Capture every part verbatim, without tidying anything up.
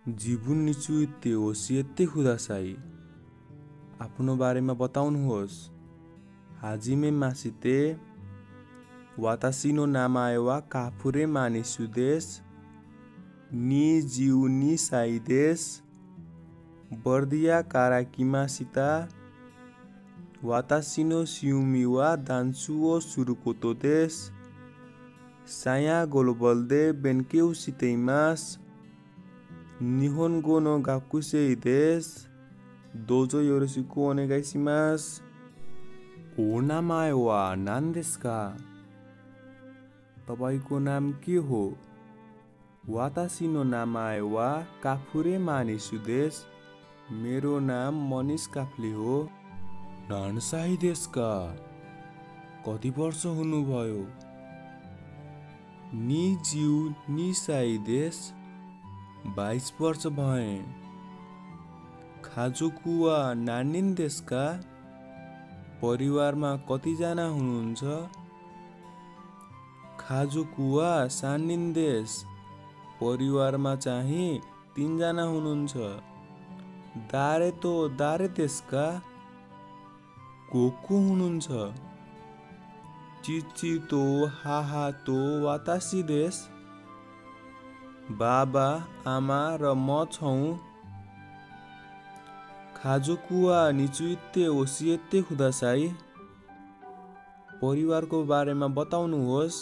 जीवन निचुइते ओसिएते खुदासाई आफ्नो बारेमा बताउनुहोस्। हाजिमे मासिते वातासी नो नामाए वा काफुरे मानिसु देश नि जिउ नि साई देश बर्दिया काराकिमा सिता वातासी नो सिउमी वा दान्सु ओ सुरुकोतो देश साया गोलोबल्दे बेन्केउ सितेइमास निहोनगो नो गाकुसेई देश दोजो योरोशिको ओनेगाइशिमास। ओ नामाए वा नान देशु का? तपाईको नाम के हो? वातासी नो नामाए वा काफुरे मानिसु देश मेरो नाम मनिष काफ्ले हो। नानसाई देशु का? कति वर्ष हुनुभयो? नि जिउ नि साई देश बाइस वर्ष भए। खाजोकु वा नानिन देश का? परिवारमा कतिजना हुनुहुन्छ? खाजोकु वा सानिन देश परिवारमा चाहिँ तीनजना हुनुहुन्छ। दारे तो दारे देश का? को को हुनुहुन्छ? चिची तो हाहा तो वातासी देश बाबा आमा र म छौं। खाजोकु वा निचुइते ओसिएते खुदासाई परिवारको बारेमा बताउनुहोस्।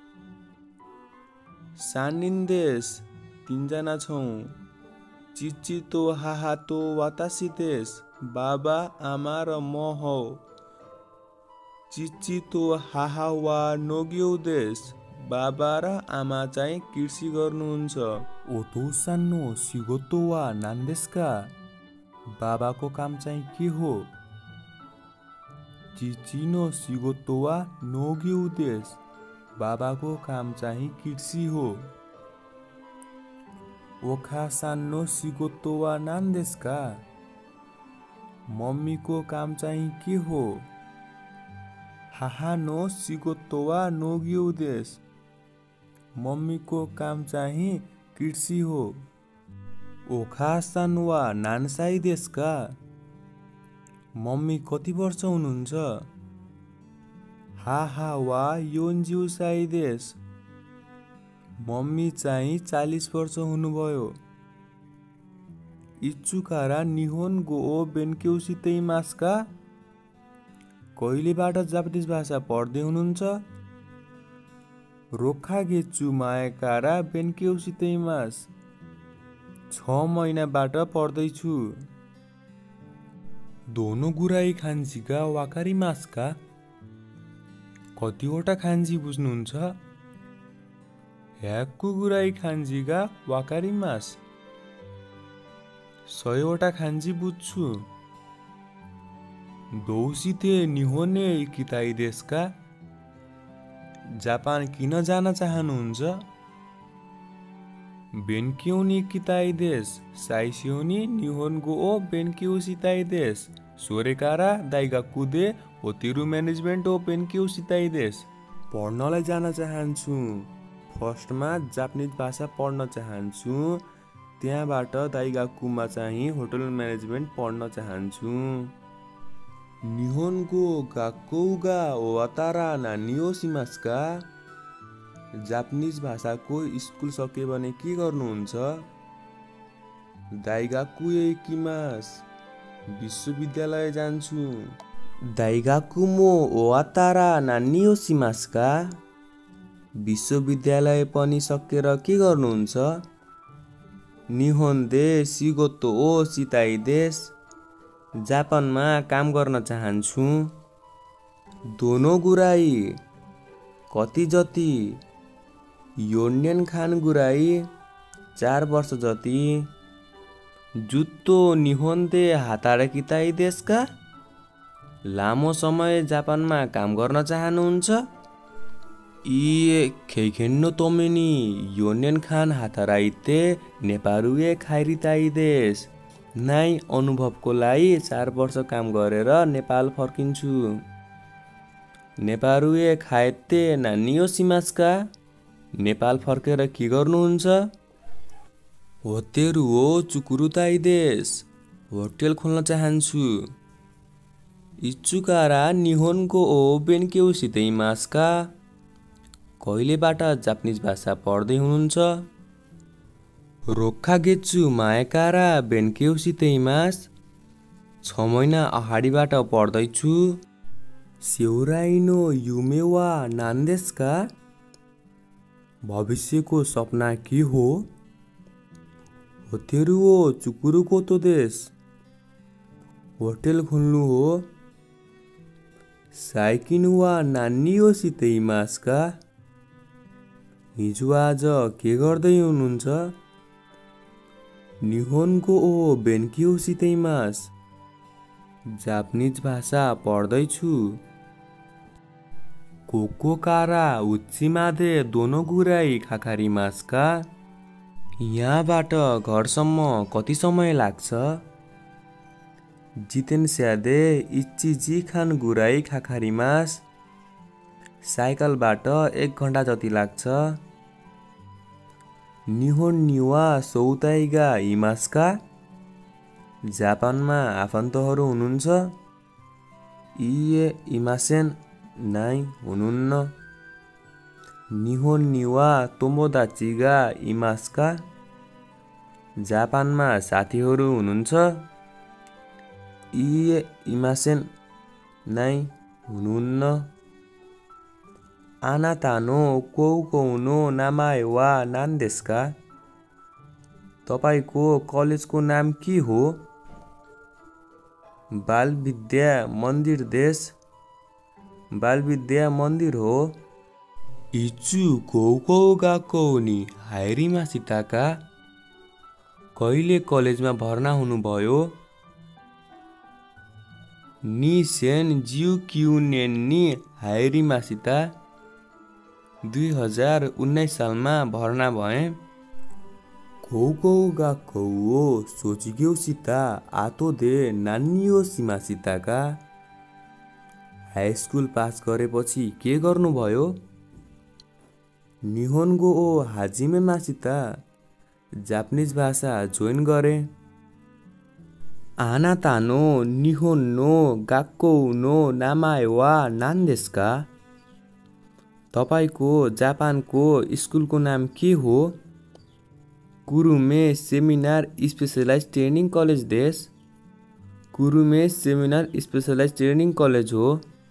सानिन देश तीनजना छौं। चिची तो हाहा तो वातासी देश बाबा आमा र म हौ। चिची तो हाहा वा नोग्यो देश बाबा र आमा चाहिँ कृषि गर्नुहुन्छ। ओतोसान नो सिगोतो वा नान देशु का? बाबाको काम चाहिँ के हो? चिची नो सिगोतो वा नोग्यो देश बाबाको काम चाहिँ कृषि हो। ओखासान नो सिगोतो वा नान देशु का? मम्मीको काम चाहिँ के हो? हाहा नो सिगोतो वा नोग्यो देश मम्मीको काम चाहिँ कृषि हो। ओखासान वा नानसाई देशु का? मम्मी कति वर्ष हुनुहुन्छ? हाहा वा योन्जिउ साई देश मम्मी चाहिँ चालीस वर्ष हुनुभयो। इच्चुकारा निहोन गो ओ बेन्केउ सितेइमास का? कहिलेबाट जापानिज भाषा पढ्दै हुनुहुन्छ? रोखा गेच्चु माएकारा बेन्केउ सितेइमास छ महिनाबाट पढ्दैछु। दोनो गुराई खान्जीगा वाकारिमास का? कतिवटा खान्जी बुझ्नुहुन्छ? ह्याक्कु गुराई खान्जीगा वाकारिमास सयवटा खान्जी बुझ्छु। दोसिते निहोने इकिताई देशु का? जापान किन जान चाहनुहुन्छ? बेन्केउ नि इकिताई देश साइसिउ नि निहोनगो ओ बेन्केउ सिताई देश सोरेकारा दाइगाक्कु दे होतेरु म्यानेजमेन्ट ओ बेन्केउ सिताई देश। पढ्नलाई जान चाहन्छु। फर्स्टमा जापानिज भाषा पढ्न चाहन्छु। त्यहाँबाट दाइगाक्कुमा चाहिँ होटल म्यानेजमेन्ट पढ्न चाहन्छु। निहोनगो गाक्कौगा वातारा नानियोसिमास का? जापानिज भाषाको स्कुल सके भने के गर्नुहुन्छ? दाइगाक्कु एकिमास विश्वविद्यालय जान्छु। दाइगाक्कु मो वातारा नानियोसिमास का? विश्वविद्यालय पनि सकेर के गर्नुहुन्छ? निहोन दे सिगोतो ओ सिताई देश जापानमा काम गर्न चाहन्छु। दोनो गुराई कति जति? योन्यन खान गुराई चार वर्ष जति। जुत्तो निहोन दे हाताराकिताई देश का? लामो समय जापानमा काम गर्न चाहनुहुन्छ? इ खेखेन्नो तोमेनी योन्यन खान हाताराइते नेपारुए खाइरिताई देश नाइ अनुभवको लागि चार वर्ष काम गरेर नेपाल फर्किन्छु। नेपारुए खाएते नानियोसिमास का? नेपाल फर्केर के गर्नुहुन्छ? होतेरु हो चुकुरुताई देश होटेल खोल्न चाहन्छु। इचुकारा निहोनको ओ बेन्क्यौ सितैमास्का कहिलेबाट जापानिज भाषा पढ्दै हुनुहुन्छ? रोक्खा गेच्चु मायाकारा बेन्क्यौ सितैमास छ महिना अगाडिबाट पढ्दैछु। सेउराइनो युमेवा नान्देस्का भविष्यको सपना के हो? होतेरु हो चुकुरुकोतो देश होटेल खोल्नु हो। साइकिन वा नानी हो सितैमास्का हिजो आज के गर्दै हुनुहुन्छ? निहोनको ओ बेन्क्यौ सितैमास जापानिज भाषा पढ्दैछु। कोकोकारा उच्चिमादे दोनोगुराई खाखारिमास्का यहाँबाट घरसम्म कति समय लाग्छ? जितेन स्यादे इच्चिजी खान गुराई खाखारिमास साइकलबाट एक घण्टा जति लाग्छ। निहोन निवा सौताइगा इमास्का जापानमा आफन्तहरू हुनुहुन्छ? इए इमासेन नाइ हुनुहुन्न। निहोन निवा तोमोदाचिगा इमास्का जापानमा साथीहरू हुनुहुन्छ? इए इमासेन नाइ हुनुहुन्न। आनातानो कोउकोउनो नामाए वा नान्देस्का तपाईको कलेजको नाम के हो? बाल विद्या मन्दिर देश बाल विद्या मन्दिर हो। इचु कोउकोउ गाक्को नि हाइरिमासिताका कहिले कलेजमा भर्ना हुनुभयो? नि सेन जिउ क्युनेन नि हाइरिमासिता दुई हजार उन्नाइस सालमा भर्ना भए। कोउकोउ गाक्को हो सोचिग्यौ सिता आतो दे नानियो सिमासिताका हाई स्कुल पास गरेपछि के गर्नुभयो? निहोन्गो ओ हाजिमे मासिता जापानिज भाषा जोइन गरे। आनातानो निहोन नो गाक्को नो नामाए वा नान्देस्का तपाईको जापानको स्कुलको नाम के हो? Kurume seminar specialise training college देश Kurume seminar specialise training college हो।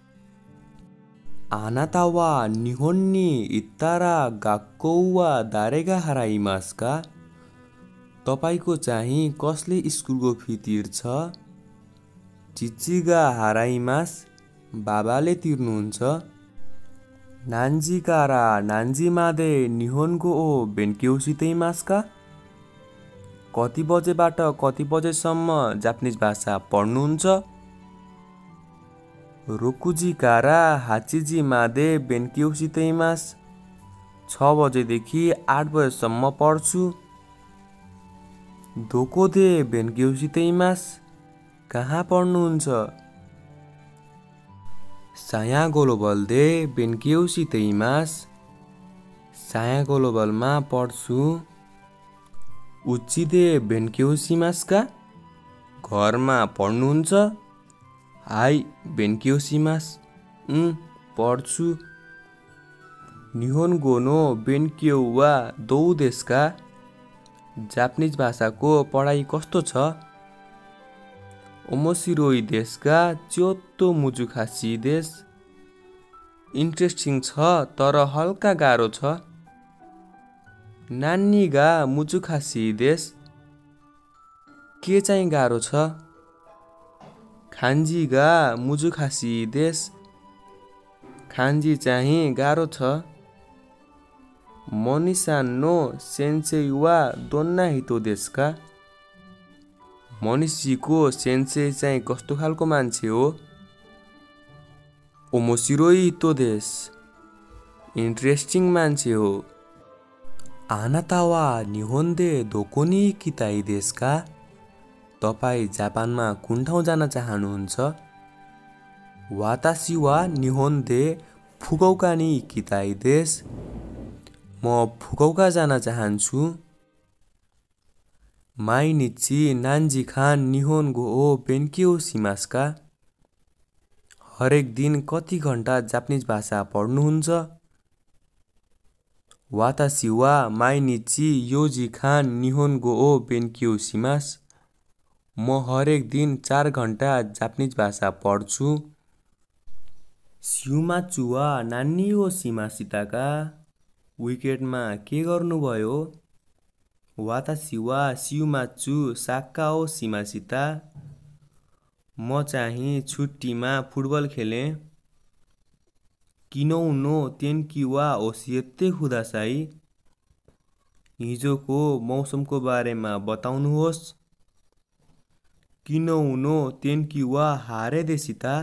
आनाता वा निहोन नि इत्तारा गाक्को वा दारेगा हाराइमास्का तपाईको चाहिँ कसले स्कुलको फी तिर्छ? चिचिगा हाराइमास बाबाले तिर्नुहुन्छ। नान्जिकारा नान्जिमादे निहोनको ओ बेन्क्यौ सितैमास्का कति बजेबाट कति बजेसम्म जापानिज भाषा पढ्नुहुन्छ? रोकुजिकारा हाचिजी मादे बेन्क्यौ सितैमास छ बजेदेखि आठ बजेसम्म पढ्छु। दोकोदे बेन्क्यौ सितैमास कहाँ पढ्नुहुन्छ? साया ग्लोबल दे बेन्क्यौ सितैमास साया ग्लोबलमा पढ्छु। उच्चिदे बेन्क्यौ सिमास्का घरमा पढ्नुहुन्छ? हाई बेन्क्यौ सिमास उम् पढ्छु। निहोन गोनो बेन्क्यौ वा दौ देशका जापानिज भाषाको पढाइ कस्तो छ? ओमोसिरोई देशका च्योत्तो मुजुखासी देश इन्ट्रेस्टिङ छ तर हल्का गाह्रो छ। नान्नीगा मुजुखासी देश के चाहिँ गाह्रो छ? खान्जीगा मुजुखासी देश खान्जी चाहिँ गाह्रो छ। मनिसान नो सेन्सेई वा दोन्ना हितो देशका मनिषीको सेन्सेई चाहिँ कस्तो खालको मान्छे हो? ओमोसिरोई हितो देश इन्ट्रेस्टिङ मान्छे हो। आनाता वा निहोन दे दोकोनी किताई देशका तपाई जापानमा कुन ठाउँ जान चाहनुहुन्छ? वातासी वा निहोन दे फुकौका नि किताई देश म फुकौका जान चाहन्छु। माइनिची नान्जिखान निहोन्गो ओ बेन्क्यौ सिमास्का? हरेक दिन कति घण्टा जापानिज भाषा पढ्नुहुन्छ? वातासी वा माइनिची योजिखान निहोन्गो ओ बेन्क्यौ सिमास? म हरेक दिन चार घण्टा जापानिज भाषा पढ्छु। सिउमाचु वा नानी ओ सिमासिताका? विकेटमा के गर्नुभयो? वातासी वा सिउमाचु साक्का ओ सिमासिता? म चाहिँ छुट्टीमा फुटबल खेले। किनौ नो तेन्की वा ओसिएत्ते खुदासाई? हिजोको मौसमको बारेमा बताउनुहोस्। किनौ नो तेन्की वा हारे देसिता?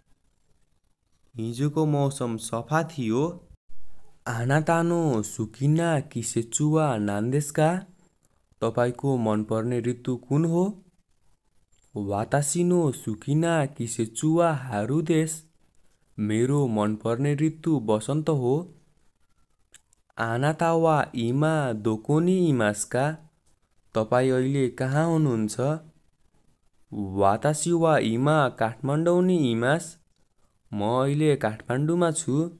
हिजोको मौसम सफा थियो। आनातानो सुकिना किसेचु वा नान्देस्का? तपाईको मनपर्ने ऋतु कुन हो? वातासी नो सुकिना किसेचु वा हारु देश? मेरो मनपर्ने ऋतु बसन्त हो। आनाता वा इमा दोकोनी इमास्का? तपाई अहिले कहाँ हुनुहुन्छ? वातासी वा इमा काठमाडौँ नि इमास? म अहिले काठमाडौँमा छु।